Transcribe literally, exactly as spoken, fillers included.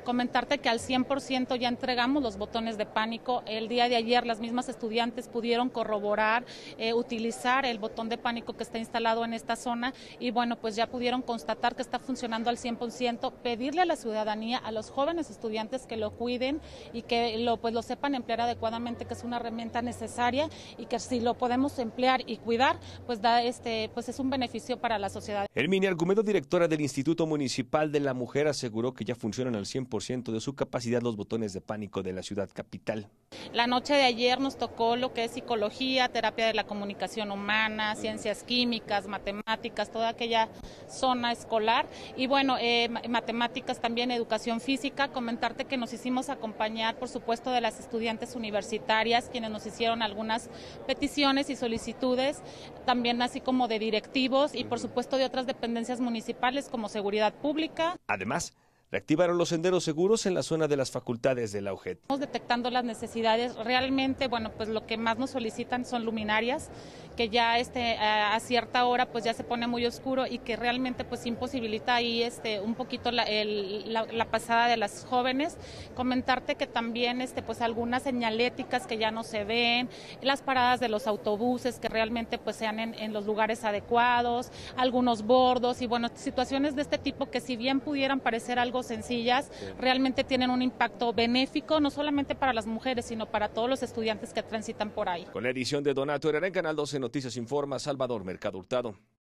Comentarte que al cien por ciento ya entregamos los botones de pánico. El día de ayer las mismas estudiantes pudieron corroborar, eh, utilizar el botón de pánico que está instalado en esta zona y bueno, pues ya pudieron constatar que está funcionando al cien por ciento. Pedirle a la ciudadanía, a los jóvenes estudiantes que lo cuiden y que lo, pues lo sepan emplear adecuadamente, que es una herramienta necesaria y que si lo podemos emplear y cuidar, pues da este, pues es un beneficio para la sociedad. Herminia Argumedo, directora del Instituto Municipal de la Mujer, aseguró que ya funcionan al cien por ciento de su capacidad los botones de pánico de la ciudad capital. La noche de ayer nos tocó lo que es psicología, terapia de la comunicación humana, ciencias químicas, matemáticas, toda aquella zona escolar y bueno, eh, matemáticas también, educación física. Comentarte que nos hicimos acompañar, por supuesto, de las estudiantes universitarias, quienes nos hicieron algunas peticiones y solicitudes, también así como de directivos y por supuesto de otras dependencias municipales como seguridad pública. Además, reactivaron los senderos seguros en la zona de las facultades de la U G E T. Estamos detectando las necesidades. Realmente, bueno, pues lo que más nos solicitan son luminarias, que ya este, a cierta hora pues ya se pone muy oscuro y que realmente pues imposibilita ahí este, un poquito la, el, la, la pasada de las jóvenes. Comentarte que también este, pues algunas señaléticas que ya no se ven, las paradas de los autobuses que realmente pues sean en, en los lugares adecuados, algunos bordos y bueno, situaciones de este tipo que si bien pudieran parecer algo sencillas, realmente tienen un impacto benéfico, no solamente para las mujeres, sino para todos los estudiantes que transitan por ahí. Con la edición de Donato Herrera en Canal doce Noticias Informa, Salvador Mercado Hurtado.